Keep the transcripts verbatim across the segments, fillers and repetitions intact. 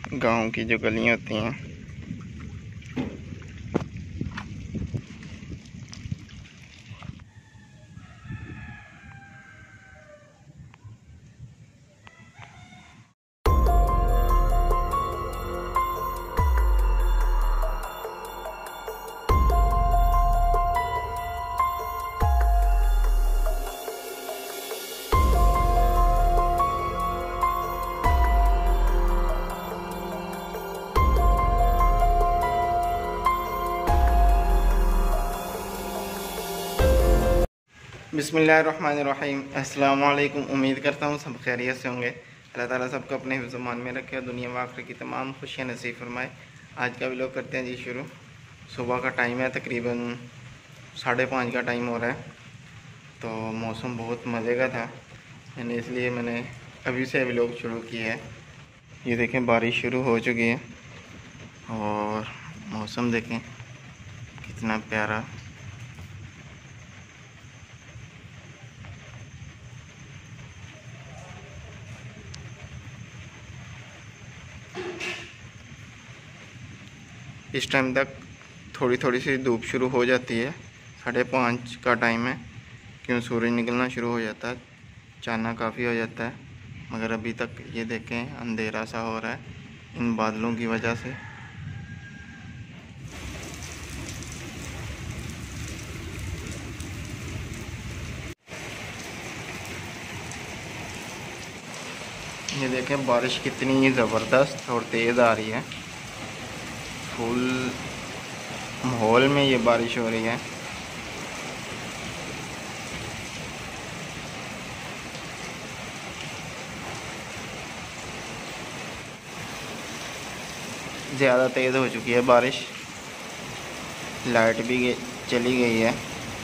गांव की जो गलियां होती हैं। बिस्मिल्लाहिर्रहमानिर्रहीम। अस्सलाम वालेकुम। उम्मीद करता हूँ सब खैरियत से होंगे। अल्लाह ताला सबको अपने हिफ्ज़-ओ-मान में रखे और दुनिया व आखिरत की तमाम खुशियाँ नसीब फरमाए। आज का व्लॉग करते हैं जी शुरू। सुबह का टाइम है, तकरीबन साढ़े पाँच का टाइम हो रहा है। तो मौसम बहुत मज़े का था, मैंने इसलिए मैंने अभी से व्लॉग शुरू किया है। ये देखें, बारिश शुरू हो चुकी है और मौसम देखें कितना प्यारा। इस टाइम तक थोड़ी थोड़ी सी धूप शुरू हो जाती है। साढ़े पाँच का टाइम है, क्यों सूरज निकलना शुरू हो जाता है, चानना काफ़ी हो जाता है। मगर अभी तक ये देखें अंधेरा सा हो रहा है इन बादलों की वजह से। ये देखें बारिश कितनी ज़बरदस्त और तेज़ आ रही है। फुल माहौल में ये बारिश हो रही है। ज़्यादा तेज़ हो चुकी है बारिश, लाइट भी चली गई है।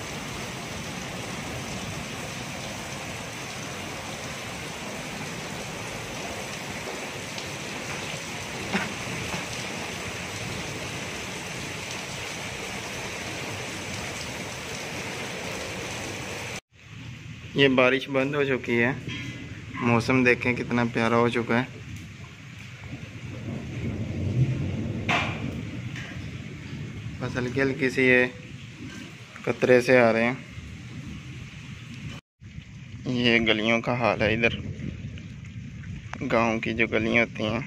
ये बारिश बंद हो चुकी है, मौसम देखें कितना प्यारा हो चुका है। बस हल्की हल्की सी ये कतरे से आ रहे हैं। ये गलियों का हाल है इधर, गांव की जो गलियां होती हैं।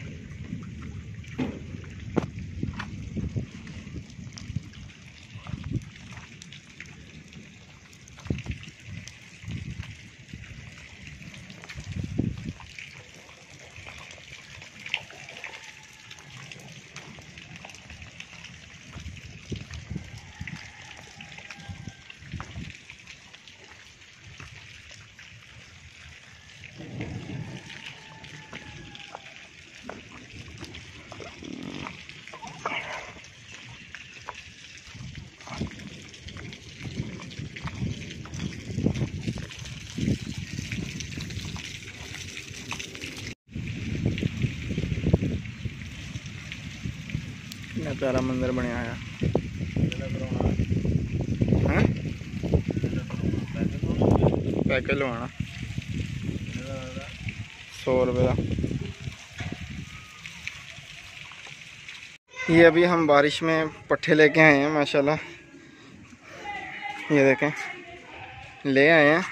कितना प्यारा मंदिर बनया है। पैकेज लवाना सौ रुपये का। ये अभी हम बारिश में पट्ठे लेके आए हैं माशाल्लाह। ये देखें ले आए हैं।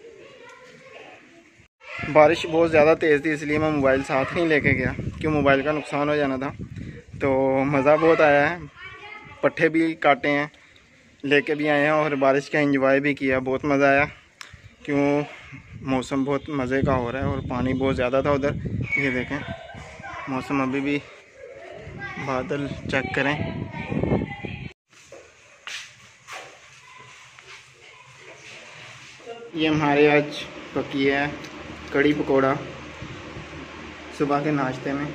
बारिश बहुत ज़्यादा तेज़ थी, इसलिए मैं मोबाइल साथ नहीं लेके गया, क्यों मोबाइल का नुकसान हो जाना था। तो मज़ा बहुत आया है, पट्ठे भी काटे हैं, लेके भी आए हैं और बारिश का एंजॉय भी किया। बहुत मज़ा आया, क्यों मौसम बहुत मज़े का हो रहा है और पानी बहुत ज़्यादा था उधर। ये देखें मौसम अभी भी, बादल चेक करें। ये हमारे आज पकी है कड़ी पकोड़ा सुबह के नाश्ते में।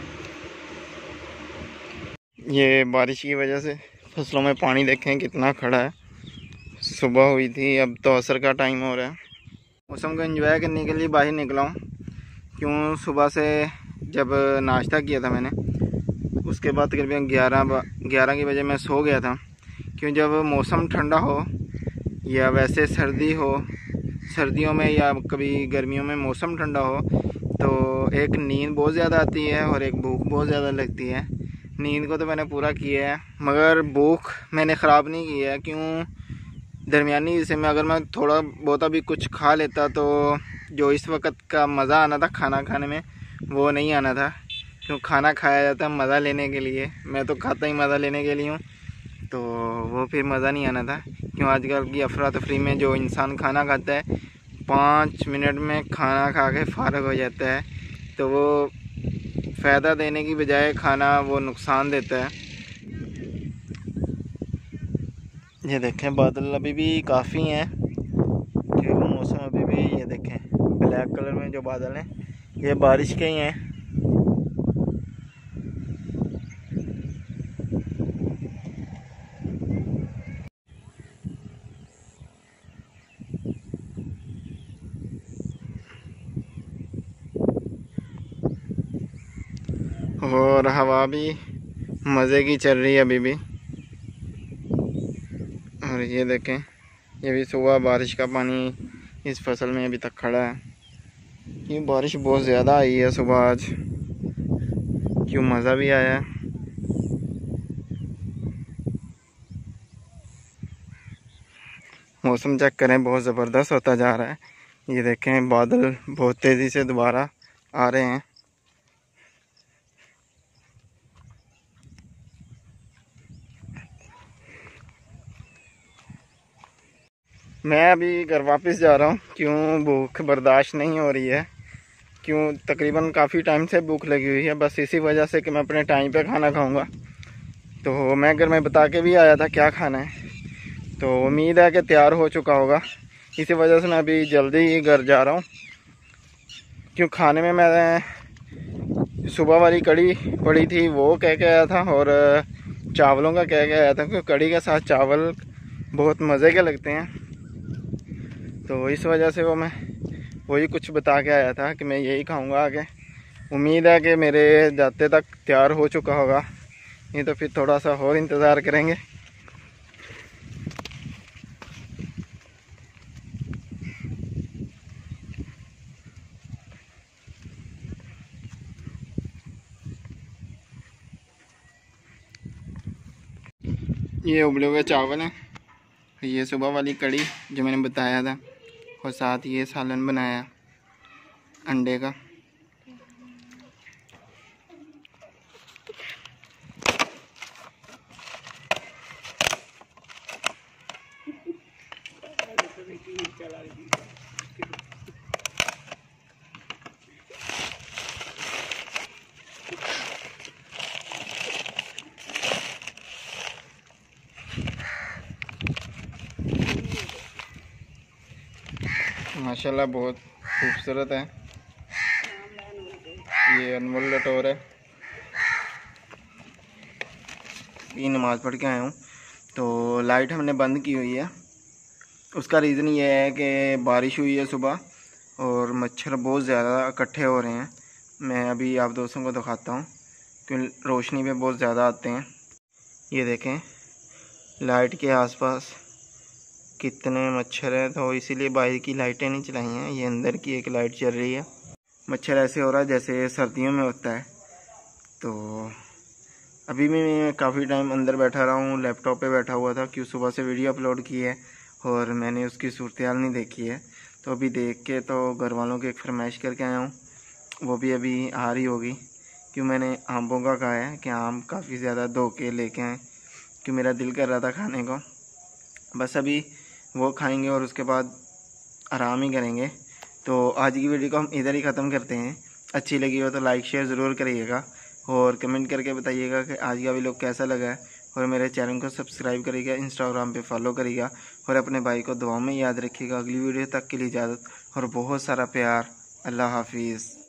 ये बारिश की वजह से फसलों में पानी देखें कितना खड़ा है। सुबह हुई थी, अब तो असर का टाइम हो रहा है। मौसम को एंजॉय करने के लिए बाहर निकला हूँ, क्यों सुबह से जब नाश्ता किया था मैंने, उसके बाद तकरीबन ग्यारह ग्यारह की बजे मैं सो गया था। क्यों जब मौसम ठंडा हो या वैसे सर्दी हो, सर्दियों में या कभी गर्मियों में मौसम ठंडा हो, तो एक नींद बहुत ज़्यादा आती है और एक भूख बहुत ज़्यादा लगती है। नींद को तो मैंने पूरा किया है, मगर भूख मैंने ख़राब नहीं की है। क्यों? दरमियानी हिस्से में अगर मैं थोड़ा बहुत भी कुछ खा लेता तो जो इस वक्त का मज़ा आना था खाना खाने में वो नहीं आना था। क्यों? खाना खाया जाता है मज़ा लेने के लिए, मैं तो खाता ही मज़ा लेने के लिए हूँ, तो वो फिर मज़ा नहीं आना था। क्यों? आजकल की अफरा तफरी में जो इंसान खाना खाता है पाँच मिनट में खाना खा के फारग हो जाता है, तो वो फ़ायदा देने की बजाय खाना वो नुकसान देता है। ये देखें बादल अभी भी काफ़ी हैं, जो मौसम अभी भी, ये देखें ब्लैक कलर में जो बादल हैं ये बारिश के ही हैं। और हवा भी मज़े की चल रही है अभी भी। और ये देखें ये भी सुबह बारिश का पानी इस फसल में अभी तक खड़ा है। ये बारिश बहुत ज़्यादा आई है सुबह आज, क्यों मज़ा भी आया। मौसम चेक करें, बहुत ज़बरदस्त होता जा रहा है। ये देखें बादल बहुत तेज़ी से दोबारा आ रहे हैं। मैं अभी घर वापस जा रहा हूँ, क्यों भूख बर्दाश्त नहीं हो रही है। क्यों? तकरीबन काफ़ी टाइम से भूख लगी हुई है, बस इसी वजह से कि मैं अपने टाइम पे खाना खाऊंगा। तो मैं घर में बता के भी आया था क्या खाना है, तो उम्मीद है कि तैयार हो चुका होगा। इसी वजह से मैं अभी जल्दी ही घर जा रहा हूँ। क्यों? खाने में मैंने सुबह वाली कड़ी पड़ी थी वो कह के आया था, और चावलों का कह के आया था, क्योंकि कड़ी के साथ चावल बहुत मज़े के लगते हैं। तो इस वजह से वो मैं वही कुछ बता के आया था कि मैं यही खाऊंगा आगे। उम्मीद है कि मेरे जाते तक तैयार हो चुका होगा, नहीं तो फिर थोड़ा सा और इंतज़ार करेंगे। ये उबले हुए चावल हैं, ये सुबह वाली कड़ी जो मैंने बताया था, और साथ ये सालन बनाया अंडे का। माशाल्लाह बहुत खूबसूरत है। ये अनमोल लटोर है। ये नमाज़ पढ़ के आया हूँ, तो लाइट हमने बंद की हुई है। उसका रीज़न ये है कि बारिश हुई है सुबह और मच्छर बहुत ज़्यादा इकट्ठे हो रहे हैं। मैं अभी आप दोस्तों को दिखाता हूँ, क्योंकि रोशनी पे बहुत ज़्यादा आते हैं। ये देखें लाइट के आसपास कितने मच्छर हैं, तो इसीलिए बाहर की लाइटें नहीं चलाई हैं। ये अंदर की एक लाइट चल रही है। मच्छर ऐसे हो रहा है जैसे सर्दियों में होता है। तो अभी भी मैं काफ़ी टाइम अंदर बैठा रहा हूँ, लैपटॉप पे बैठा हुआ था, क्यों सुबह से वीडियो अपलोड की है और मैंने उसकी सूरत हाल नहीं देखी है। तो अभी देख के तो घर वालों की एक फरमाइश करके आया हूँ, वो भी अभी आ रही होगी। क्यों? मैंने आमों का कहा है कि आम काफ़ी ज़्यादा धो के लेके आएँ, क्यों मेरा दिल कर रहा था खाने को। बस अभी वो खाएंगे और उसके बाद आराम ही करेंगे। तो आज की वीडियो को हम इधर ही ख़त्म करते हैं। अच्छी लगी हो तो लाइक शेयर ज़रूर करिएगा और कमेंट करके बताइएगा कि आज का वीडियो कैसा लगा है। और मेरे चैनल को सब्सक्राइब करिएगा, इंस्टाग्राम पे फॉलो करिएगा और अपने भाई को दुआ में याद रखिएगा। अगली वीडियो तक के लिए इजाज़त और बहुत सारा प्यार। अल्लाह हाफिज़।